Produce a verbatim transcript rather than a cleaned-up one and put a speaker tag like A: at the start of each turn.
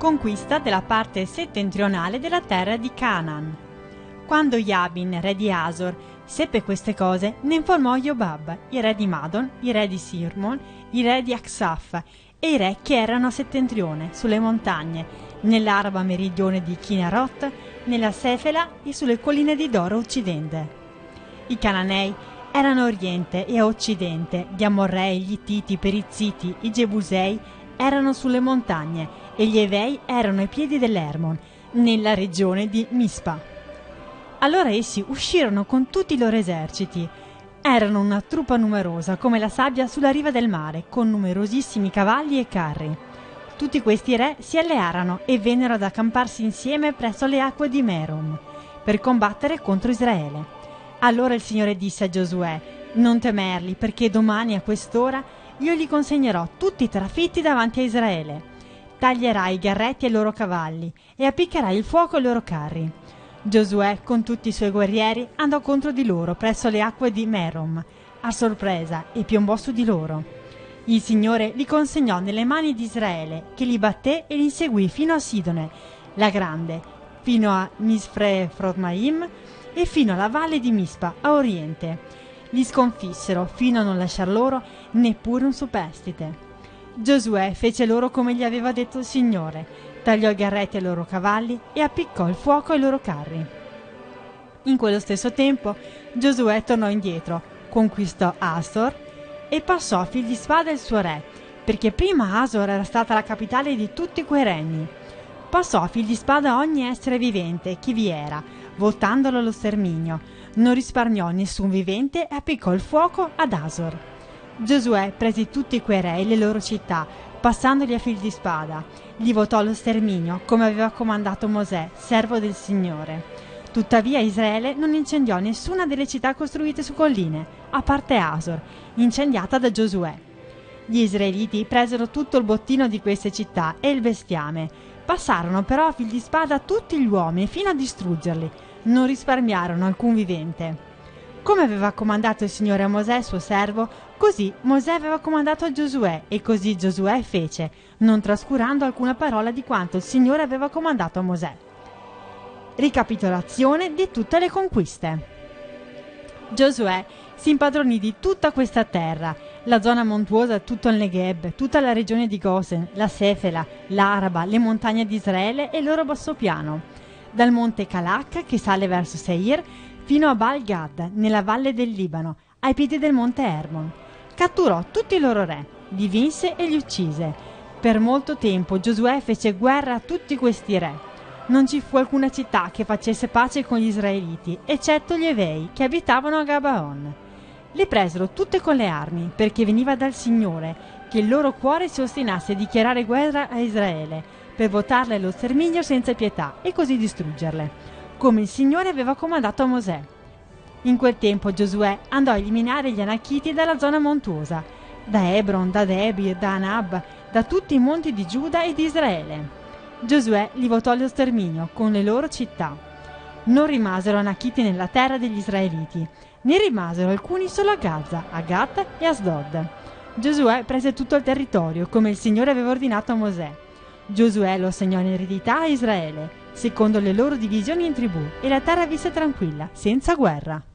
A: conquista della parte settentrionale della terra di Canaan. Quando Jabin, re di Asor, seppe queste cose, ne informò Jobab, il re di Madon, il re di Sirmon, il re di Aksaf e i re che erano a settentrione, sulle montagne, nell'Araba meridione di Kinarot, nella Sefela e sulle colline di Dora occidente. I Cananei erano a oriente e a occidente, gli Amorrei, gli Ittiti, i Perizziti, i Gebusei erano sulle montagne e gli Evei erano ai piedi dell'Hermon, nella regione di Mispa. Allora essi uscirono con tutti i loro eserciti. Erano una truppa numerosa come la sabbia sulla riva del mare, con numerosissimi cavalli e carri. Tutti questi re si allearono e vennero ad accamparsi insieme presso le acque di Merom per combattere contro Israele. Allora il Signore disse a Giosuè: non temerli, perché domani a quest'ora io gli consegnerò tutti i trafitti davanti a Israele. Taglierai i garretti ai loro cavalli e appiccherai il fuoco ai loro carri. Giosuè con tutti i suoi guerrieri andò contro di loro presso le acque di Merom a sorpresa e piombò su di loro. Il Signore li consegnò nelle mani di Israele, che li batté e li inseguì fino a Sidone la grande, fino a Misfre-Frotmaim e fino alla valle di Mispa a oriente. Li sconfissero fino a non lasciar loro neppure un superstite. Giosuè fece loro come gli aveva detto il Signore, tagliò i garretti ai loro cavalli e appiccò il fuoco ai loro carri. In quello stesso tempo Giosuè tornò indietro, conquistò Asor e passò a fil di spada il suo re, perché prima Asor era stata la capitale di tutti quei regni. Passò a fil di spada ogni essere vivente che vi era, voltandolo allo sterminio. Non risparmiò nessun vivente e appiccò il fuoco ad Asor. Giosuè prese tutti quei re e le loro città, passandoli a fil di spada. Li votò allo sterminio, come aveva comandato Mosè, servo del Signore. Tuttavia Israele non incendiò nessuna delle città costruite su colline, a parte Asor, incendiata da Giosuè. Gli israeliti presero tutto il bottino di queste città e il bestiame. Passarono però a fil di spada tutti gli uomini fino a distruggerli. Non risparmiarono alcun vivente. Come aveva comandato il Signore a Mosè, suo servo, così Mosè aveva comandato a Giosuè, e così Giosuè fece, non trascurando alcuna parola di quanto il Signore aveva comandato a Mosè. Ricapitolazione di tutte le conquiste. Giosuè si impadronì di tutta questa terra, la zona montuosa, tutto il Negev, tutta la regione di Gosen, la Sefela, l'Araba, le montagne di Israele e il loro bassopiano, dal monte Calach che sale verso Seir fino a Baal Gad, nella valle del Libano, ai piedi del monte Hermon. Catturò tutti i loro re, li vinse e li uccise. Per molto tempo Giosuè fece guerra a tutti questi re. Non ci fu alcuna città che facesse pace con gli israeliti, eccetto gli Evei che abitavano a Gabaon. Le presero tutte con le armi, perché veniva dal Signore che il loro cuore si ostinasse a dichiarare guerra a Israele, per votarle allo sterminio senza pietà e così distruggerle, come il Signore aveva comandato a Mosè. In quel tempo Giosuè andò a eliminare gli Anachiti dalla zona montuosa, da Hebron, da Debir, da Anab, da tutti i monti di Giuda e di Israele. Giosuè li votò allo sterminio con le loro città. Non rimasero Anachiti nella terra degli israeliti, ne rimasero alcuni solo a Gaza, a Gat e a Asdod. Giosuè prese tutto il territorio come il Signore aveva ordinato a Mosè. Giosuè lo assegnò in eredità a Israele, secondo le loro divisioni in tribù, e la terra visse tranquilla, senza guerra.